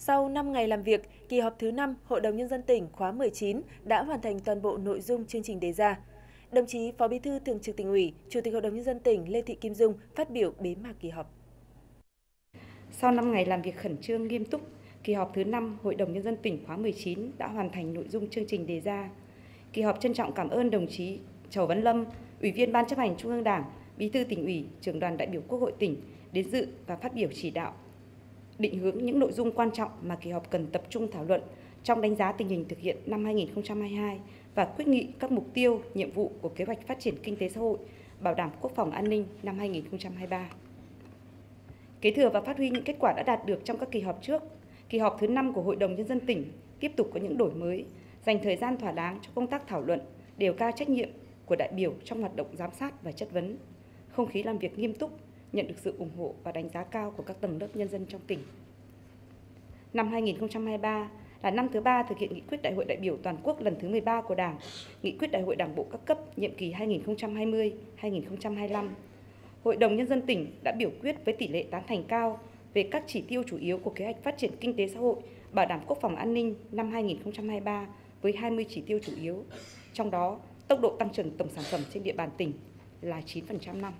Sau 5 ngày làm việc, kỳ họp thứ 5 Hội đồng Nhân dân tỉnh khóa 19 đã hoàn thành toàn bộ nội dung chương trình đề ra. Đồng chí Phó Bí thư Thường trực Tỉnh ủy, Chủ tịch Hội đồng Nhân dân tỉnh Lê Thị Kim Dung phát biểu bế mạc kỳ họp. Sau 5 ngày làm việc khẩn trương nghiêm túc, kỳ họp thứ 5 Hội đồng Nhân dân tỉnh khóa 19 đã hoàn thành nội dung chương trình đề ra. Kỳ họp trân trọng cảm ơn đồng chí Chầu Văn Lâm, Ủy viên Ban chấp hành Trung ương Đảng, Bí thư Tỉnh ủy, Trưởng đoàn đại biểu Quốc hội tỉnh đến dự và phát biểu chỉ đạo, định hướng những nội dung quan trọng mà kỳ họp cần tập trung thảo luận trong đánh giá tình hình thực hiện năm 2022 và quyết nghị các mục tiêu, nhiệm vụ của kế hoạch phát triển kinh tế xã hội, bảo đảm quốc phòng an ninh năm 2023. Kế thừa và phát huy những kết quả đã đạt được trong các kỳ họp trước, kỳ họp thứ 5 của Hội đồng Nhân dân tỉnh tiếp tục có những đổi mới, dành thời gian thỏa đáng cho công tác thảo luận, đề cao trách nhiệm của đại biểu trong hoạt động giám sát và chất vấn. Không khí làm việc nghiêm túc, nhận được sự ủng hộ và đánh giá cao của các tầng lớp nhân dân trong tỉnh. Năm 2023 là năm thứ 3 thực hiện nghị quyết Đại hội đại biểu toàn quốc lần thứ 13 của Đảng, nghị quyết Đại hội Đảng bộ các cấp nhiệm kỳ 2020-2025. Hội đồng Nhân dân tỉnh đã biểu quyết với tỷ lệ tán thành cao về các chỉ tiêu chủ yếu của kế hoạch phát triển kinh tế xã hội, bảo đảm quốc phòng an ninh năm 2023 với 20 chỉ tiêu chủ yếu. Trong đó, tốc độ tăng trưởng tổng sản phẩm trên địa bàn tỉnh là 9% năm.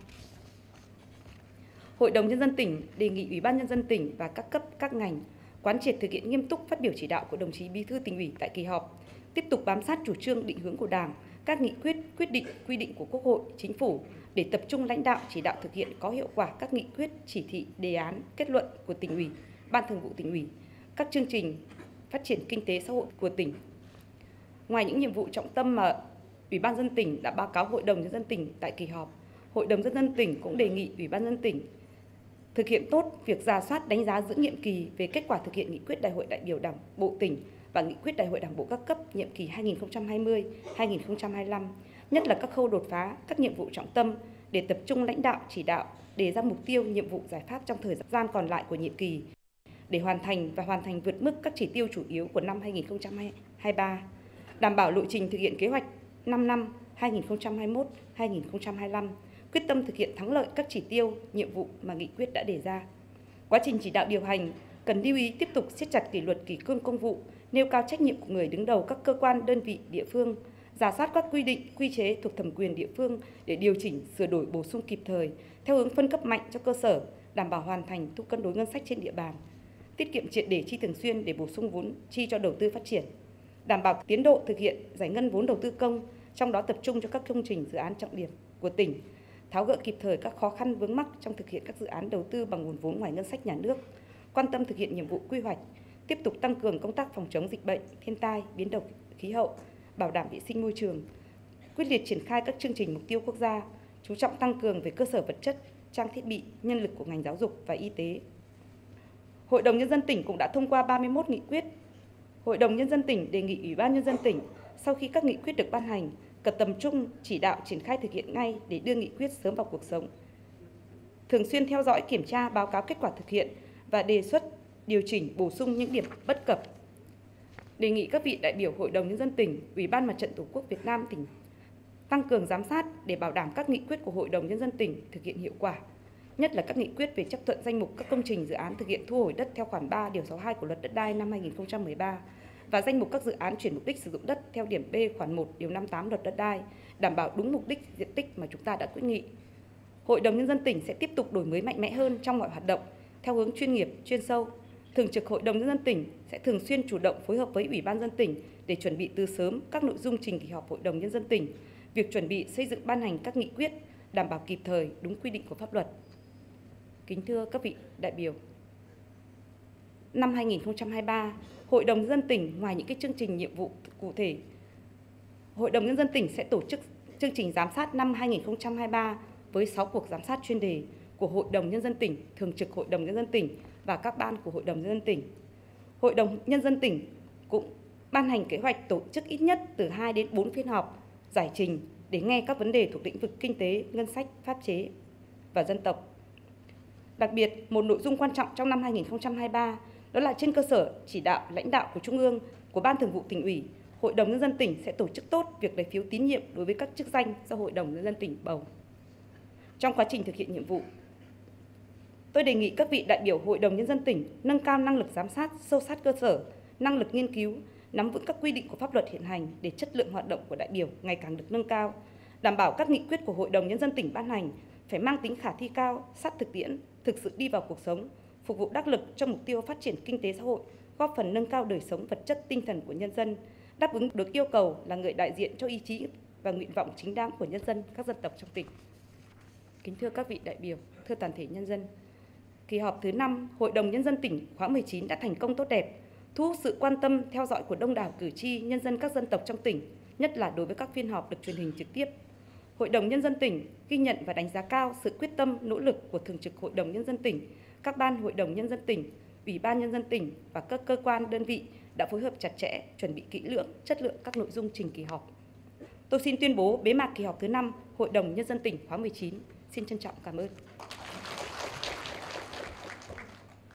Hội đồng Nhân dân tỉnh đề nghị Ủy ban Nhân dân tỉnh và các cấp, các ngành quán triệt thực hiện nghiêm túc phát biểu chỉ đạo của đồng chí Bí thư Tỉnh ủy tại kỳ họp, tiếp tục bám sát chủ trương định hướng của Đảng, các nghị quyết, quyết định, quy định của Quốc hội, Chính phủ để tập trung lãnh đạo chỉ đạo thực hiện có hiệu quả các nghị quyết, chỉ thị, đề án, kết luận của Tỉnh ủy, Ban Thường vụ Tỉnh ủy, các chương trình phát triển kinh tế xã hội của tỉnh. Ngoài những nhiệm vụ trọng tâm mà Ủy ban Nhân dân tỉnh đã báo cáo Hội đồng Nhân dân tỉnh tại kỳ họp, Hội đồng Nhân dân tỉnh cũng đề nghị Ủy ban Nhân dân tỉnh thực hiện tốt việc rà soát đánh giá giữa nhiệm kỳ về kết quả thực hiện nghị quyết Đại hội đại biểu Đảng bộ tỉnh và nghị quyết Đại hội Đảng bộ các cấp nhiệm kỳ 2020-2025, nhất là các khâu đột phá, các nhiệm vụ trọng tâm để tập trung lãnh đạo chỉ đạo, đề ra mục tiêu, nhiệm vụ, giải pháp trong thời gian còn lại của nhiệm kỳ để hoàn thành vượt mức các chỉ tiêu chủ yếu của năm 2023, đảm bảo lộ trình thực hiện kế hoạch 5 năm 2021-2025, quyết tâm thực hiện thắng lợi các chỉ tiêu, nhiệm vụ mà nghị quyết đã đề ra. Quá trình chỉ đạo điều hành cần lưu ý tiếp tục siết chặt kỷ luật kỷ cương công vụ, nêu cao trách nhiệm của người đứng đầu các cơ quan, đơn vị, địa phương, rà soát các quy định, quy chế thuộc thẩm quyền địa phương để điều chỉnh, sửa đổi, bổ sung kịp thời theo hướng phân cấp mạnh cho cơ sở, đảm bảo hoàn thành thu cân đối ngân sách trên địa bàn, tiết kiệm triệt để chi thường xuyên để bổ sung vốn chi cho đầu tư phát triển, đảm bảo tiến độ thực hiện giải ngân vốn đầu tư công, trong đó tập trung cho các công trình dự án trọng điểm của tỉnh, tháo gỡ kịp thời các khó khăn vướng mắc trong thực hiện các dự án đầu tư bằng nguồn vốn ngoài ngân sách nhà nước, quan tâm thực hiện nhiệm vụ quy hoạch, tiếp tục tăng cường công tác phòng chống dịch bệnh, thiên tai, biến đổi khí hậu, bảo đảm vệ sinh môi trường, quyết liệt triển khai các chương trình mục tiêu quốc gia, chú trọng tăng cường về cơ sở vật chất, trang thiết bị, nhân lực của ngành giáo dục và y tế. Hội đồng Nhân dân tỉnh cũng đã thông qua 31 nghị quyết. Hội đồng Nhân dân tỉnh đề nghị Ủy ban Nhân dân tỉnh sau khi các nghị quyết được ban hành, cần tập trung chỉ đạo triển khai thực hiện ngay để đưa nghị quyết sớm vào cuộc sống. Thường xuyên theo dõi, kiểm tra, báo cáo kết quả thực hiện và đề xuất điều chỉnh, bổ sung những điểm bất cập. Đề nghị các vị đại biểu Hội đồng Nhân dân tỉnh, Ủy ban Mặt trận Tổ quốc Việt Nam tỉnh tăng cường giám sát để bảo đảm các nghị quyết của Hội đồng Nhân dân tỉnh thực hiện hiệu quả, nhất là các nghị quyết về chấp thuận danh mục các công trình dự án thực hiện thu hồi đất theo khoản 3 điều 62 của Luật Đất đai năm 2013 và danh mục các dự án chuyển mục đích sử dụng đất theo điểm B khoản 1 điều 58 Luật Đất đai, đảm bảo đúng mục đích diện tích mà chúng ta đã quyết nghị. Hội đồng Nhân dân tỉnh sẽ tiếp tục đổi mới mạnh mẽ hơn trong mọi hoạt động theo hướng chuyên nghiệp, chuyên sâu. Thường trực Hội đồng Nhân dân tỉnh sẽ thường xuyên chủ động phối hợp với Ủy ban Nhân dân tỉnh để chuẩn bị từ sớm các nội dung trình kỳ họp Hội đồng Nhân dân tỉnh, việc chuẩn bị xây dựng ban hành các nghị quyết đảm bảo kịp thời, đúng quy định của pháp luật. Kính thưa các vị đại biểu, năm 2023, Hội đồng Nhân dân tỉnh ngoài những chương trình nhiệm vụ cụ thể, Hội đồng Nhân dân tỉnh sẽ tổ chức chương trình giám sát năm 2023 với 6 cuộc giám sát chuyên đề của Hội đồng Nhân dân tỉnh, Thường trực Hội đồng Nhân dân tỉnh và các ban của Hội đồng Nhân dân tỉnh. Hội đồng Nhân dân tỉnh cũng ban hành kế hoạch tổ chức ít nhất từ 2 đến 4 phiên họp giải trình để nghe các vấn đề thuộc lĩnh vực kinh tế, ngân sách, pháp chế và dân tộc. Đặc biệt, một nội dung quan trọng trong năm 2023 đó là trên cơ sở chỉ đạo lãnh đạo của Trung ương, của Ban Thường vụ Tỉnh ủy, Hội đồng Nhân dân tỉnh sẽ tổ chức tốt việc lấy phiếu tín nhiệm đối với các chức danh do Hội đồng Nhân dân tỉnh bầu. Trong quá trình thực hiện nhiệm vụ, Tôi đề nghị các vị đại biểu Hội đồng Nhân dân tỉnh nâng cao năng lực giám sát, sâu sát cơ sở, năng lực nghiên cứu, nắm vững các quy định của pháp luật hiện hành để chất lượng hoạt động của đại biểu ngày càng được nâng cao, đảm bảo các nghị quyết của Hội đồng Nhân dân tỉnh ban hành phải mang tính khả thi cao, sát thực tiễn, thực sự đi vào cuộc sống, phục vụ đắc lực cho mục tiêu phát triển kinh tế xã hội, góp phần nâng cao đời sống vật chất tinh thần của nhân dân, đáp ứng được yêu cầu là người đại diện cho ý chí và nguyện vọng chính đáng của nhân dân các dân tộc trong tỉnh. Kính thưa các vị đại biểu, thưa toàn thể nhân dân, kỳ họp thứ 5 Hội đồng Nhân dân tỉnh khóa 19 đã thành công tốt đẹp, thu hút sự quan tâm theo dõi của đông đảo cử tri, nhân dân các dân tộc trong tỉnh, nhất là đối với các phiên họp được truyền hình trực tiếp. Hội đồng Nhân dân tỉnh ghi nhận và đánh giá cao sự quyết tâm, nỗ lực của Thường trực Hội đồng Nhân dân tỉnh, các ban Hội đồng Nhân dân tỉnh, Ủy ban Nhân dân tỉnh và các cơ quan đơn vị đã phối hợp chặt chẽ, chuẩn bị kỹ lưỡng, chất lượng các nội dung trình kỳ họp. Tôi xin tuyên bố bế mạc kỳ họp thứ 5 Hội đồng Nhân dân tỉnh khóa 19. Xin trân trọng cảm ơn.